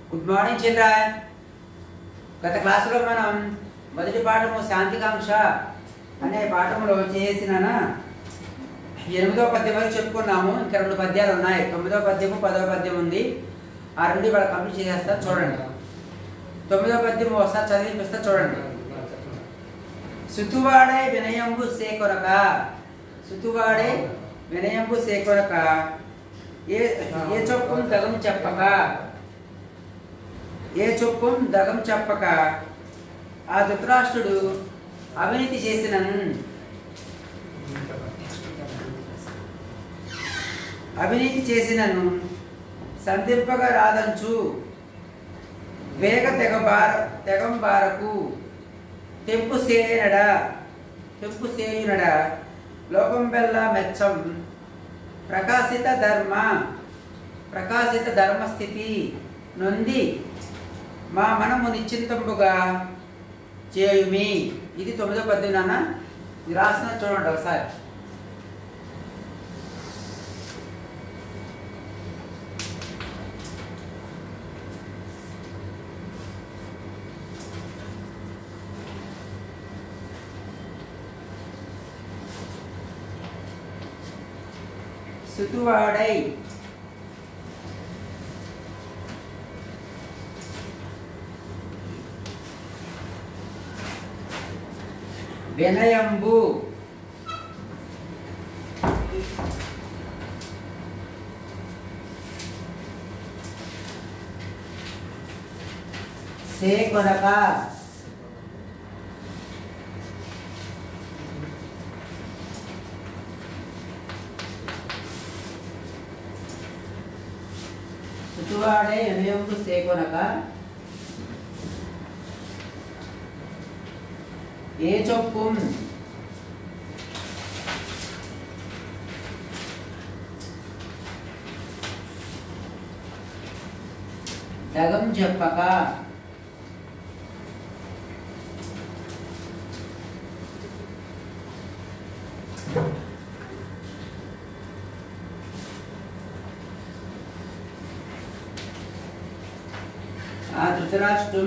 Good morning children. గత క్లాసులో మనం మొదటి పాఠము శాంతికాంక్ష అనే పాఠంలో చేసిన 8వ పద్యం వరకు చెప్పుకున్నాము. ఇంకా 2 పద్యాలు ఉన్నాయి. 9వ పద్యము 10వ పద్యం ఉంది. ఆ 2 ఇవాళ కంప్లీట్ చేసేస్తా చూడండి. 9వ పద్యము ఒకసారి చదివిపిస్తా చూడండి. సుతువాడే వినయంబు సేకొరక, సుతువాడే వినయంబు సేకొరక, ఏ చొప్పుం దగం చెప్పక, ఏ చొప్పుం దగం చెప్పక ఆ ధృతరాష్ట్రుడు అవినీతి చేసినను, అవినీతి చేసినను సంధింపగా రాదంచు వేగ తెగంబారకు తెంపు సేయునడ లోకంబెల్ల మెచ్చం ప్రకాశిత ధర్మస్థితి నొంది మా మనము నిశ్చింతంబుగా చేయుమి. ఇది 9వ పద్యం నాన్న. ఇది రాసిన చూడండి ఒకసారి. సుతువాడై వినయంబు సేకొరక సుతువాడే వినయంబు సేకొరక ఏ చొప్పుం దగం చెప్పక ఆ ధృతరాష్ట్రం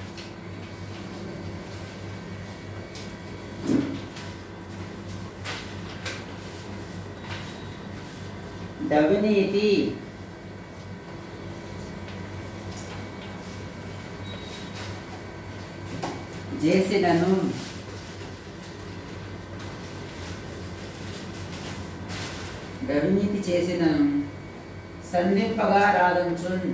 అవినీతి చేసినను సంధింపగా రాదంచున్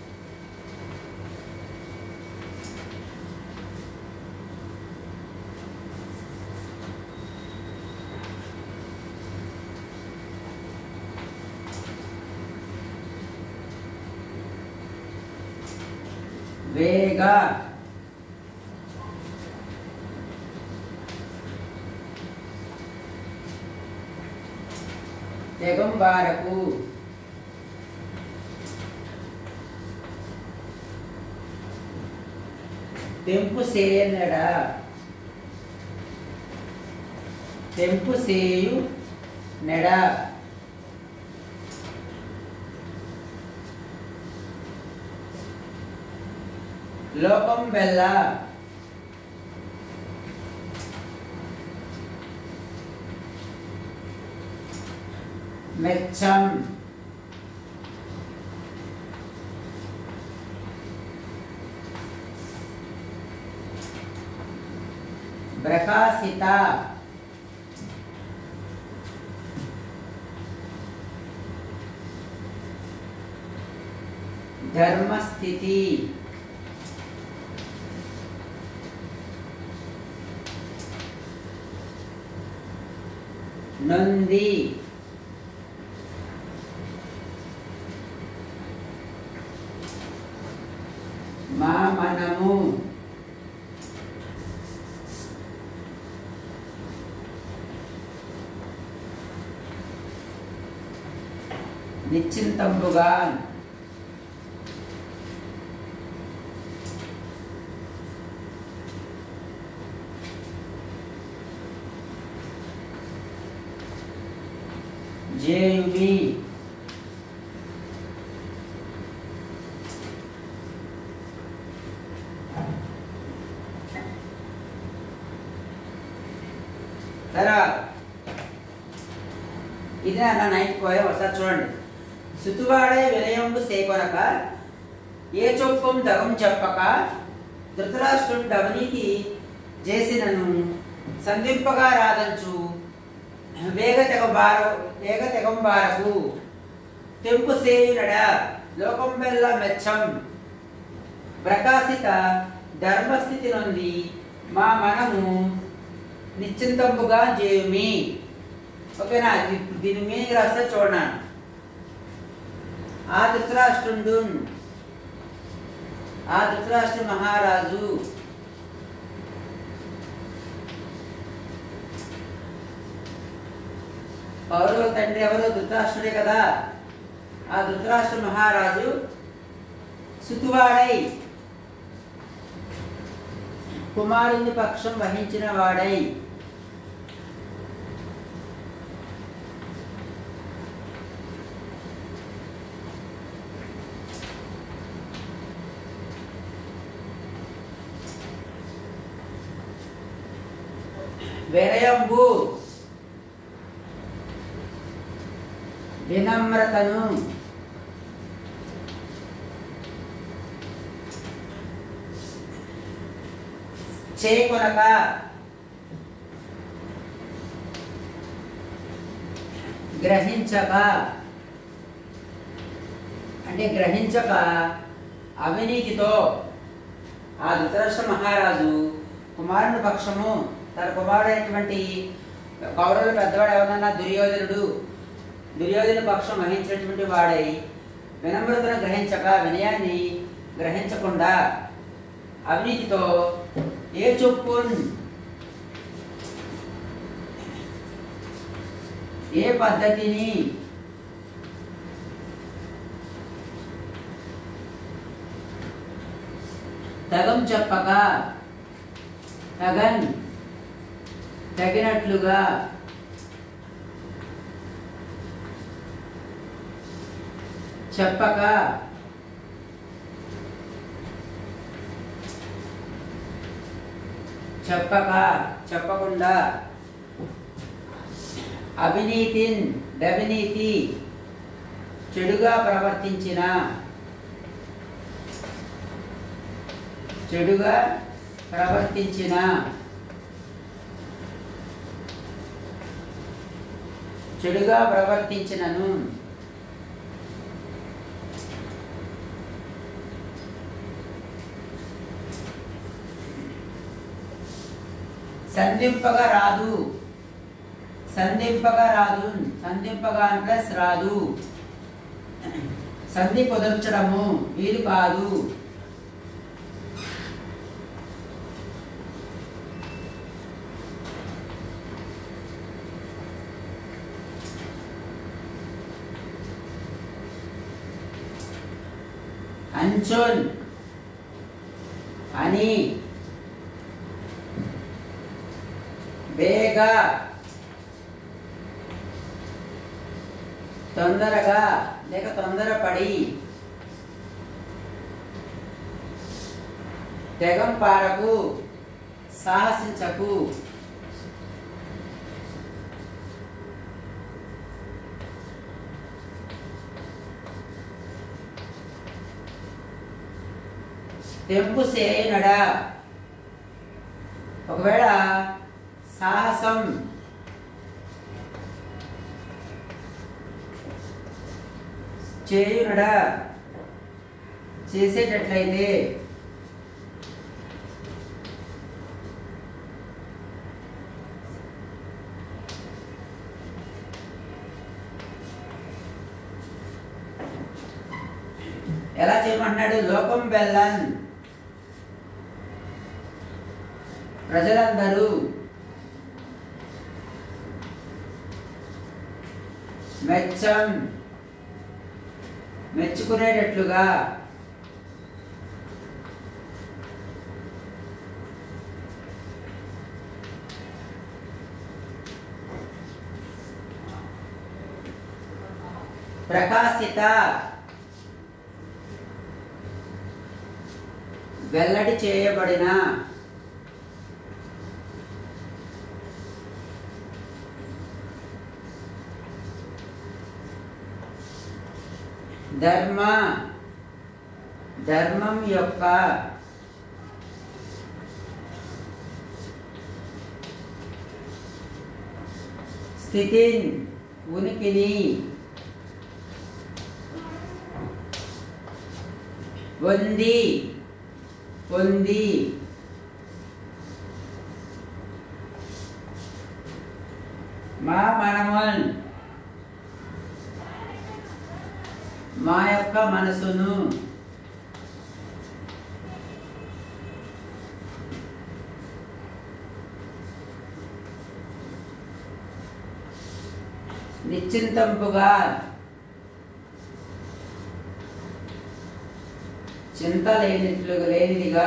వేగ తెగంబారకు తెంపు సేయు నెడ లోకం బెల్ల మెచ్చం ప్రకాశిత ధర్మస్థితి నంది మా మనము నిశ్చింతంబుగా చేయుమి. తర్వాత ఇదే అన్న నైట్ పోయే ఒకసారి చూడండి. సుతువాడే వినయంబు సేకొనక ఏ చొప్పం దగం చెప్పక ధృతరాష్ట్రుడు అవినీతి చేసినను సంధింపగా రాదంచు వేగ తెగంబారకు తెంపు సేయునడ లోకం వెల్ల మెచ్చం ప్రకాశిత ధర్మస్థితి నుండి మా మనము నిశ్చింతంబుగా చేయుమి. ఓకేనా? దీని మీద రాస్తే చూడండి. ఆ ధృతరాష్ట్రుడు మహారాజు కౌరవుల తండ్రి ఎవరు? ధృతరాష్ట్రుడే కదా. ఆ ధృతరాష్ట్ర మహారాజు సుతువాడై కుమారుని పక్షం వహించిన వాడై వినయంబు వినమ్రతను చేకొనక గ్రహించక అవినీతితో ఆ ధృతరాష్ట్ర మహారాజు కుమారుని పక్షము తన కుమారుడైనటువంటి కౌరవుల పెద్దవాడు ఎవరన్నా దుర్యోధన పక్షం వహించినటువంటి వాడై వినమ్రతను గ్రహించక వినయాన్ని గ్రహించకుండా అవినీతితో ఏ చొప్పున్ ఏ పద్ధతిని తగం చెప్పక తగినట్లుగా చెప్పకుండా అవినీతి చెడుగా ప్రవర్తించిన చెడుగా ప్రవర్తించినను సంధింపగా రాదు ప్లస్ రాదు సంధి కుదర్చడము వీలు కాదు. అంచోన్ అని వేగా తొందరగా లేక తొందరపడి తెగంపారకు సాహసించకు. తెంపు సేయనడా ఒకవేళ సాహసం చేయునడా చేసేటట్లయితే ఎలా చేయమంటున్నాడు? లోకం బెల్లన్ ప్రజలందరూ మెచ్చుకునేటట్లుగా ప్రకాశిత వెల్లడి చేయబడిన ధర్మం యొక్క స్థితిన్ ఉనికిని పొంది మనమన్ మా యొక్క మనసును నిశ్చింతంపుగా చింత లేనిదిగా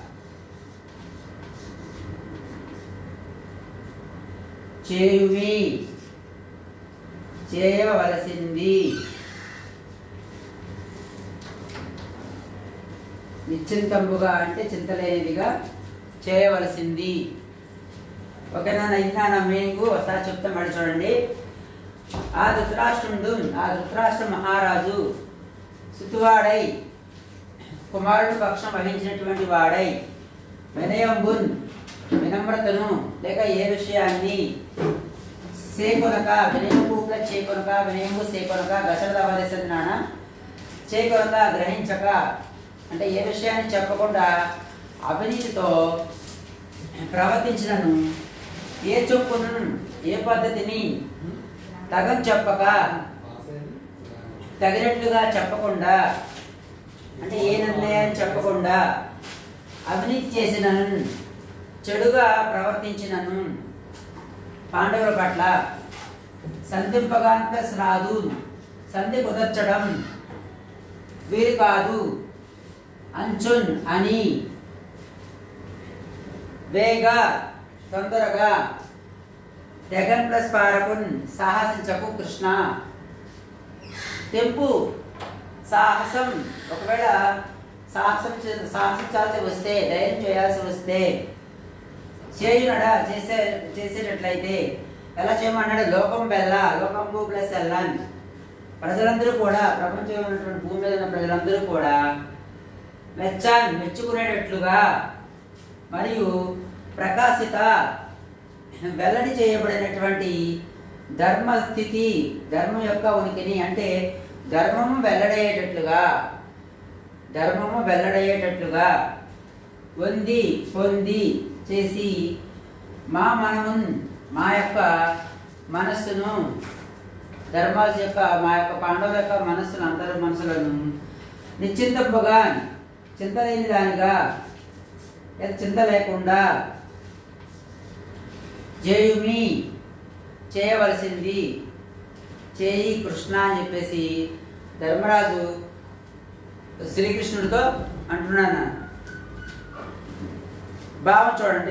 చేయవలసింది. నిశ్చింతంపుగా అంటే చింతలేనిదిగా చేయవలసింది. ఓకేనా? ఇంకా నా మీనింగ్ ఒకసారి చెప్తా, మళ్ళీ చూడండి. ఆ ధృతరాష్ట్ర మహారాజు సుతువాడై కుమారుడు పక్షం వహించినటువంటి వాడై వినమ్రతను లేక ఏ విషయాన్ని వినయము సేకొనక గ్రహించక అంటే ఏ విషయాన్ని చెప్పకుండా అవినీతితో ప్రవర్తించినను ఏ చొప్పును ఏ పద్ధతిని తగం చెప్పక తగినట్లుగా చెప్పకుండా అంటే ఏ నిర్ణయాన్ని చెప్పకుండా అవినీతి చేసినను చెడుగా ప్రవర్తించినను పాండవుల పట్ల సంధింపగా రాదు, సంధి కుదర్చడం వీలు కాదు. అంచున్ అని తొందరగా తెగన్ ప్లస్ పారకున్ సాహసించకు కృష్ణ. తెంపు సాహసం, ఒకవేళ సాహసించాల్సి వస్తే, ధైర్యం చేయాల్సి వస్తే చేసేటట్లయితే ఎలా చేయమన్నాడు? లోకంబు ప్లస్ ఎల్లాన్, ప్రజలందరూ కూడా, ప్రపంచంలో ఉన్నటువంటి భూమి మీద ఉన్న ప్రజలందరూ కూడా మెచ్చుకునేటట్లుగా మరియు ప్రకాశిత వెల్లడి చేయబడినటువంటి ధర్మస్థితి, ధర్మం యొక్క ఉనికిని అంటే ధర్మము వెల్లడయ్యేటట్లుగా పొంది చేసి మా యొక్క మనస్సును ధర్మాల యొక్క మా యొక్క పాండవుల యొక్క మనస్సును అందరి మనసులను నిశ్చింతపుగా చింత లేని దానిగా చింత లేకుండా చేయవలసింది చేయి కృష్ణ అని చెప్పేసి ధర్మరాజు శ్రీకృష్ణుడితో అంటున్నాను. భావం చూడండి.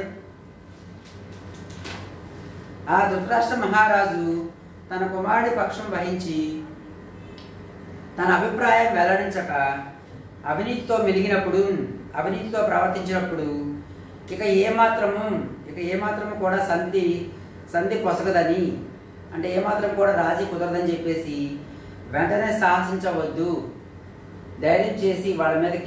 ఆ ధృతరాష్ట్ర మహారాజు తన కుమారుడి పక్షం వహించి తన అభిప్రాయం వెల్లడించక అవినీతితో అవినీతితో ప్రవర్తించినప్పుడు ఇక ఏమాత్రము కూడా సంధి పొసగదని అంటే ఏమాత్రం కూడా రాజీ కుదరదని చెప్పేసి వెంటనే సాహసించవద్దు, ధైర్యం చేసి వాళ్ళ మీద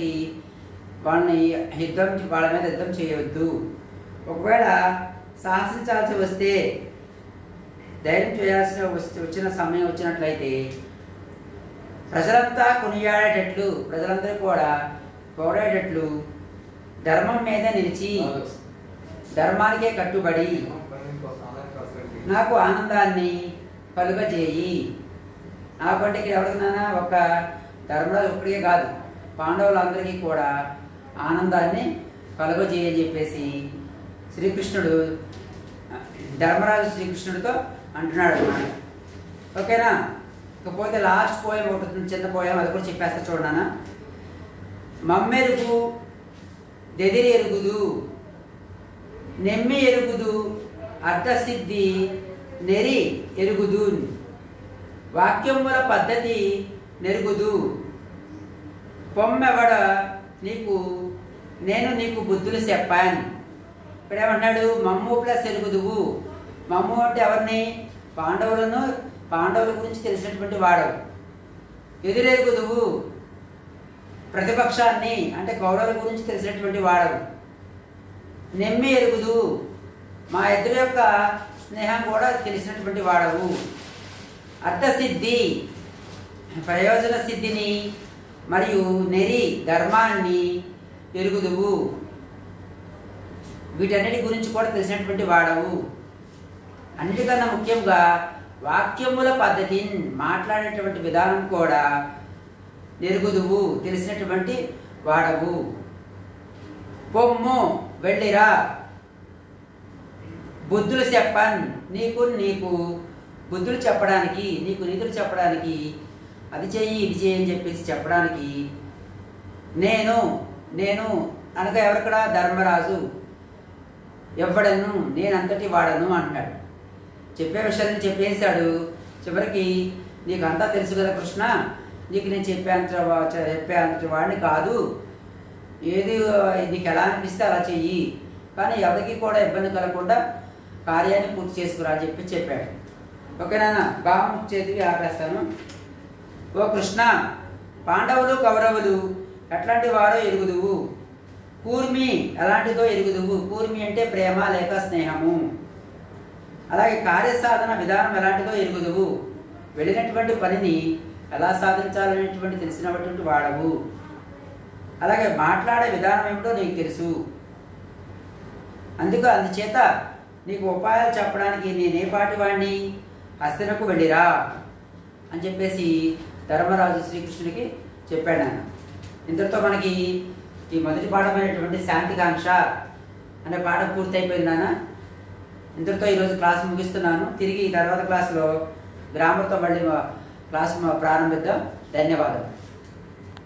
యుద్ధం చేయవద్దు. ఒకవేళ సాహసించాల్సి వస్తే, ధైర్యం చేయాల్సి వచ్చిన సమయం వచ్చినట్లయితే ప్రజలంతా ప్రజలందరూ కూడా పోరాడేటట్లు ధర్మం మీద నిలిచి ధర్మానికే కట్టుబడి నాకు ఆనందాన్ని కలుగజేయి. నాకంటే ఇక్కడ ఎవరికైనా ఒక ధర్మరాజు ఒక్కడికే కాదు, పాండవులందరికీ కూడా ఆనందాన్ని కలుగజేయని చెప్పేసి శ్రీకృష్ణుడు ధర్మరాజు శ్రీకృష్ణుడితో అంటున్నాడు అన్నమాట. ఓకేనా? ఇకపోతే లాస్ట్ పోయం ఒకటి, చిన్న పోయం, అది కూడా చెప్పేస్తా చూడనా. మమ్మెరుగు దెదిరి ఎరుగుదు నెమ్మి ఎరుగుదు అర్థసిద్ధి నెరి ఎరుగుదు వాక్యముల పద్ధతి నెరుగుదు పొమ్మెవడ నేను నీకు బుద్ధులు చెప్పాను. ఇప్పుడు ఏమంటున్నాడు? మమ్ము ప్లస్ ఎరుగుదువు. మమ్ము అంటే ఎవరిని? పాండవుల గురించి తెలిసినటువంటి వాడు. ఎదురెరుగుదువు ప్రతిపక్షాన్ని అంటే కౌరవుల గురించి తెలిసినటువంటి వాడవు. నెమ్మి ఎరుగుదు మా ఇద్దరి యొక్క స్నేహం కూడా తెలిసినటువంటి వాడవు. అర్థసిద్ధి ప్రయోజన సిద్ధిని మరియు నెరి ధర్మాన్ని ఎరుగుదువు. వీటన్నిటి గురించి కూడా తెలిసినటువంటి వాడవు. అన్నిటికన్నా ముఖ్యంగా వాక్యముల పద్ధతిని మాట్లాడేటువంటి విధానం కూడా నెరుగుదువు తెలిసినటువంటి వాడవు. పొమ్ము వెళ్ళిరా బుద్ధులు చెప్పన్ నీకు బుద్ధులు చెప్పడానికి, నీకు నీతులు చెప్పడానికి, అది చెయ్యి ఇది చెయ్యి అని చెప్పేసి చెప్పడానికి నేను అనగా ఎవరికడ ధర్మరాజు ఎవ్వడను నేనంతటి వాడను అంటాడు. చెప్పే విషయాన్ని చెప్పేశాడు. చివరికి నీకు అంతా తెలుసు కదా కృష్ణ, నీకు నేను చెప్పేంత వాడిని కాదు, ఏది నీకు ఎలా అనిపిస్తే అలా చెయ్యి, కానీ ఎవరికి కూడా ఇబ్బంది కలగకుండా కార్యాన్ని పూర్తి చేసుకురా అని చెప్పాడు. ఓకేనా? భావం చేతికి ఆపేస్తాను. ఓ కృష్ణ, పాండవులు కౌరవులు ఎట్లాంటి వారో ఎరుగుదువు. కూర్మి ఎలాంటిదో ఎరుగుదువు. కూర్మి అంటే ప్రేమ లేక స్నేహము. అలాగే కార్యసాధన విధానం ఎలాంటిదో ఎరుగుదువు. వెళ్ళినటువంటి పనిని ఎలా సాధించాలనేటువంటి తెలిసినటువంటి వాడవు. అలాగే మాట్లాడే విధానం ఏమిటో నీకు తెలుసు. అందుచేత నీకు ఉపాయాలు చెప్పడానికి నేనే పాటి వాడిని, హస్తినకు వెళ్ళిరా అని చెప్పేసి ధర్మరాజు శ్రీకృష్ణుడికి చెప్పాడు ఆయన. ఇంతటితో మనకి ఈ మొదటి పాఠమైనటువంటి శాంతికాంక్ష అనే పాఠం పూర్తయిపోయింది నాన్న. ఇంతటితో ఈరోజు క్లాస్ ముగిస్తున్నాను. తిరిగి తర్వాత క్లాసులో గ్రామర్తో మళ్ళీ క్లాస్ ప్రారంభిద్దాం. ధన్యవాదాలు.